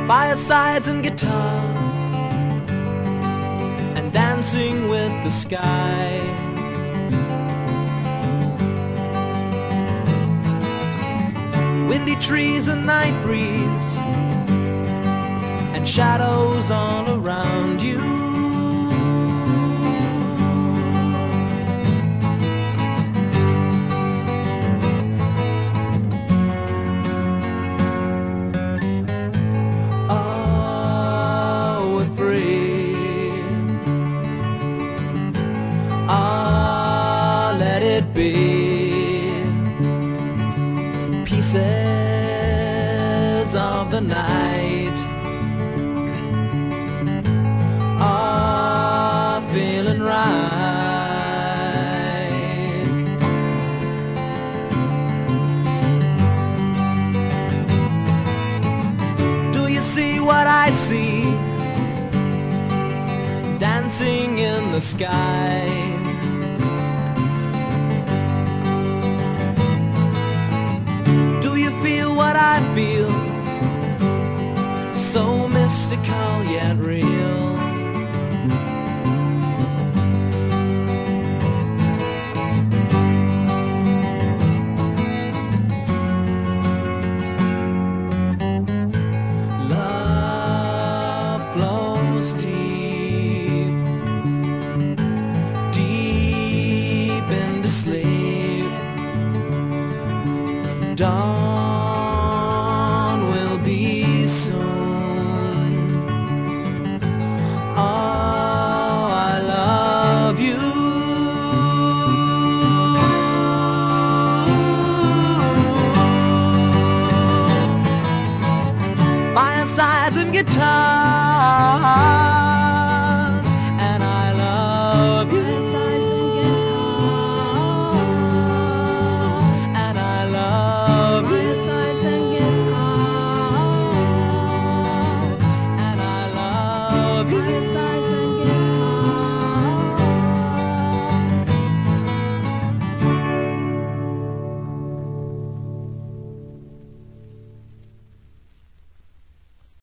Firesides and guitars, and dancing with the sky. Windy trees and night breeze, and shadows all around you. Let it be. Pieces of the night are feeling right. Do you see what I see? Dancing in the sky. What I feel, so mystical yet real. Love flows deep, deep into sleep. Dawn will be soon. Oh, I love you. Firesides and guitars,